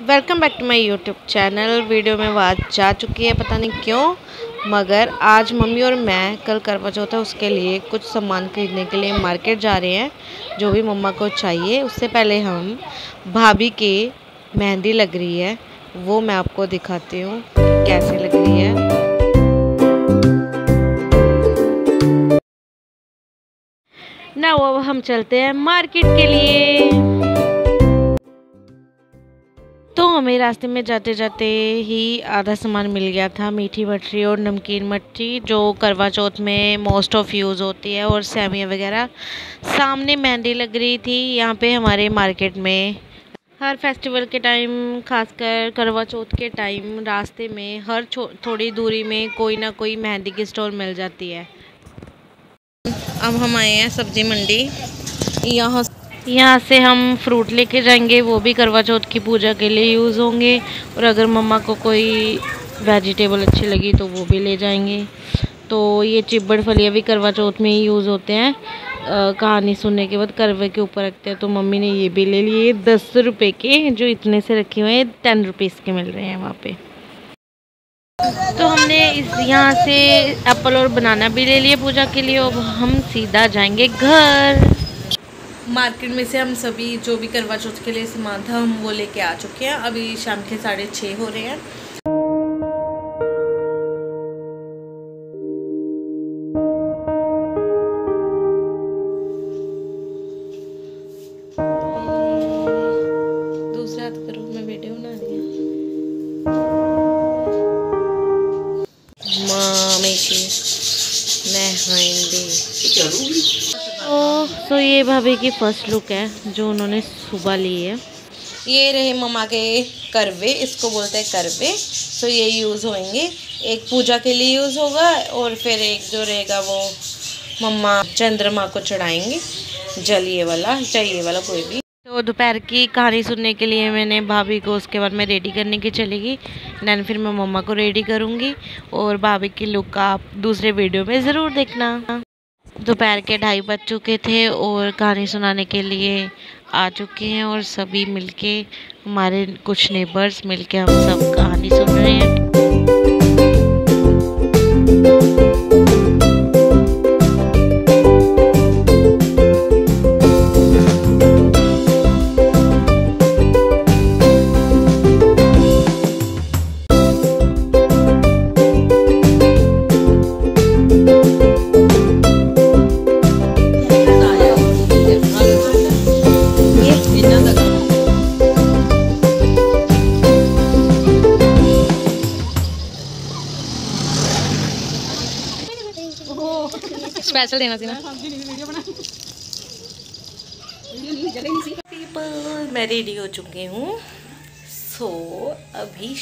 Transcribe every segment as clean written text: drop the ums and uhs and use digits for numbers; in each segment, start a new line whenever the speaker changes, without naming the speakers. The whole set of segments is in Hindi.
Welcome back to my YouTube channel. Video में आवाज़ जा चुकी है, पता नहीं क्यों, मगर आज मम्मी और मैं कल करवा चौथ है उसके लिए कुछ सामान खरीदने के लिए मार्केट जा रहे हैं, जो भी मम्मा को चाहिए। उससे पहले हम भाभी के मेहंदी लग रही है, वो मैं आपको दिखाती हूँ कैसे लग रही है। ना वो हम चलते हैं मार्केट के लिए। तो हमें रास्ते में जाते जाते ही आधा सामान मिल गया था, मीठी मठरी और नमकीन मठरी, जो करवा चौथ में मोस्ट ऑफ यूज़ होती है, और सेवियाँ वगैरह। सामने मेहंदी लग रही थी यहाँ पे हमारे मार्केट में। हर फेस्टिवल के टाइम, खासकर करवा चौथ के टाइम, रास्ते में हर थोड़ी दूरी में कोई ना कोई मेहंदी की स्टॉल मिल जाती है। अब हम आए हैं सब्जी मंडी। यहाँ से हम फ्रूट लेके जाएंगे, वो भी करवा चौथ की पूजा के लिए यूज़ होंगे। और अगर मम्मा को कोई वेजिटेबल अच्छी लगी तो वो भी ले जाएंगे। तो ये चिब्बड़ फलियाँ भी करवा चौथ में ही यूज़ होते हैं। कहानी सुनने के बाद करवे के ऊपर रखते हैं, तो मम्मी ने ये भी ले लिए 10 रुपये के, जो इतने से रखे हुए हैं 10 रुपीज़ के मिल रहे हैं वहाँ पे। तो हमने यहाँ से एप्पल और बनाना भी ले लिए पूजा के लिए। अब हम सीधा जाएंगे घर। मार्केट में से हम सभी जो भी करवा चौथ के लिए सामान था हम वो लेके आ चुके हैं। अभी शाम के 6:30 हो रहे हैं। दूसरा हाथ करो, मैं वीडियो बना रही हूँ। मामी की मेहंदी। तो ये भाभी की फर्स्ट लुक है जो उन्होंने सुबह ली है। ये रहे मम्मा के करवे, इसको बोलते हैं करवे। तो ये यूज़ होंगे, एक पूजा के लिए यूज़ होगा, और फिर एक जो रहेगा वो मम्मा चंद्रमा को चढ़ाएंगे, जलिए वाला चाहिए वाला कोई भी। तो दोपहर की कहानी सुनने के लिए मैंने भाभी को उसके बाद मैं रेडी करने की चलेगी, देन फिर मैं मम्मा को रेडी करूँगी। और भाभी की लुक आप दूसरे वीडियो में ज़रूर देखना। दोपहर के 2:30 बज चुके थे और कहानी सुनाने के लिए आ चुके हैं, और सभी मिलके, हमारे कुछ नेबर्स मिलके हम सब कहानी सुन रहे हैं। स्पेशल देना थी ना। पीपल, मैं रेडी हो चुकी हूँ। सो अभी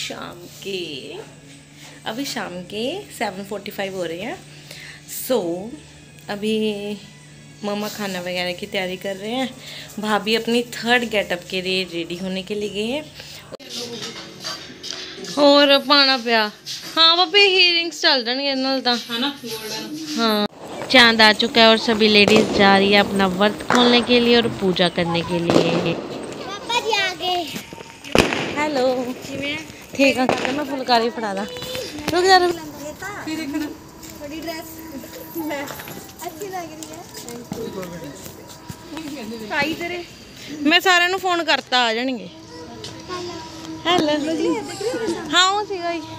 शाम के 7:45 हो रहे हैं। सो अभी मम्मा खाना वगैरह की तैयारी कर रहे हैं। भाभी अपनी 3rd गेटअप के लिए रेडी होने के लिए गए हैं। और पाना पिया। हाँ भाभी, हीयरिंग्स चल जाएंगे हाँ। चांद आ चुका है और सभी लेडीज जा रही है अपना व्रत खोलने के लिए और पूजा करने के लिए। पापा जी आ गए। हेलो, ठीक है, मैं फुलकारी फड़ा दा। रुक जा, मैं सारे नू फोन करता आ जाएंगे। हेलो, हाँ वो सीगा ही।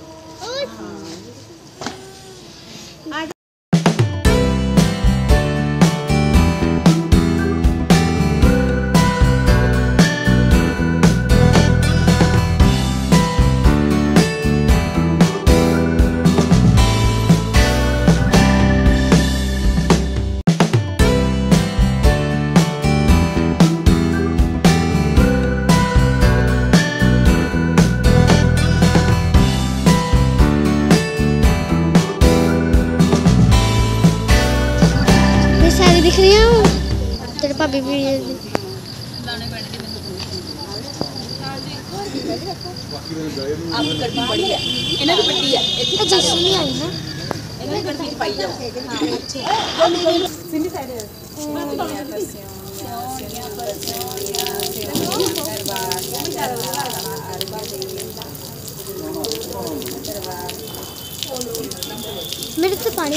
दिख रही हूँ तेरे भाभी भी।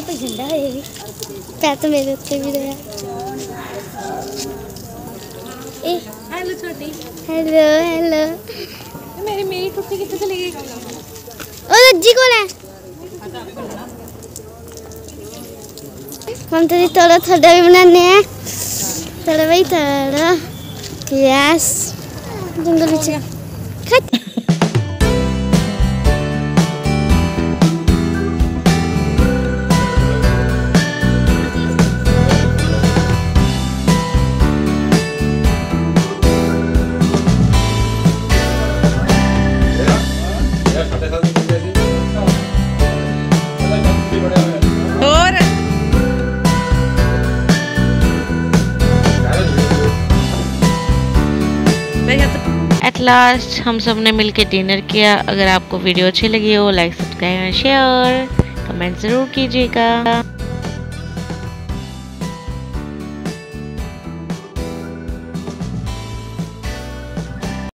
तो झंडा है ये भी। पैर तो मेरे उत्ते भी गया।
हेलो छोटी।
Hello hello.
मेरी टुट्टी कितने चली गई?
ओ लज्जी कौन है? हम तो थोड़ा थोड़ा भी बनाने हैं। थोड़ा भाई थोड़ा। यस। जंगल में खत।
एट लास्ट हम सब ने मिलके डिनर किया। अगर आपको वीडियो अच्छी लगी हो लाइक सब्सक्राइब और शेयर कमेंट ज़रूर कीजिएगा।